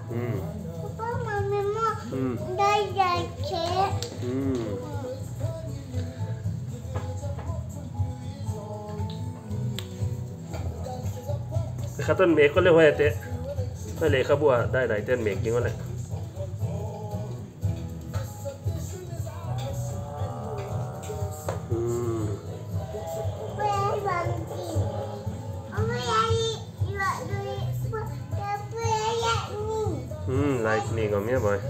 พ่อมาไม่มอได้ใหญ่เค้กข้าต้นเมฆก็เรียกว่าเตะไม่เลยข้าบัวได้หลายเต้นเมฆจริงก็เลยลายนี่ก็มีบ่อย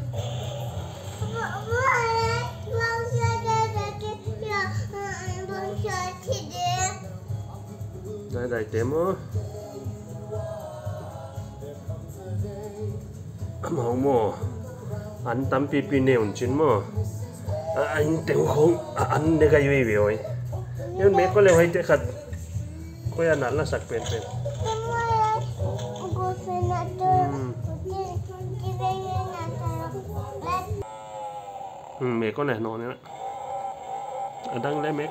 ได้เต็มอ่ะหมอหมออันตั้มปีปีเนี่ยมันชิ้นหมออันเต็มคงอันเด็กอายุเยอะๆยังเมฆก็เลยให้เด็กขัดก็ยันนั่นละสักเป็นเมฆก็แน่นอนเนี่ยดังเลยเมฆ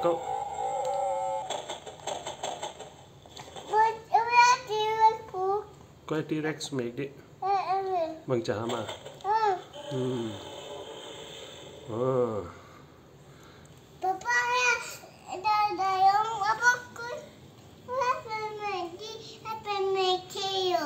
ก็ที่เร็กซ์เมฆดิบางจะหามาป๊าป๊าได้ยังว่าป๊าคุณว่าเป็นเมฆดิเป็นเมฆเขียว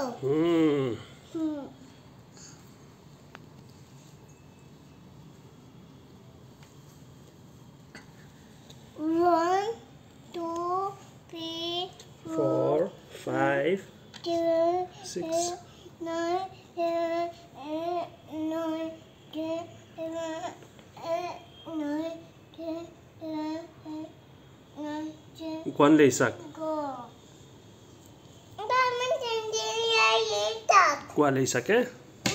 1 2 3 4 5 2 6 9 10 9 10 Quan lì sạc Quan lì sạc á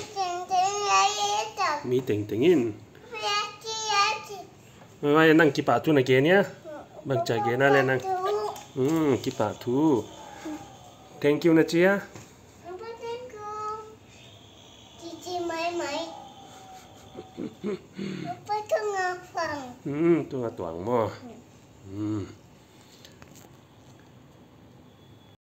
Mi tỉnh tỉnh in Mai nang kipa tu na kia nia Bang cha kia na le nang kipa tu Thank you na chia Tu nga tuang mo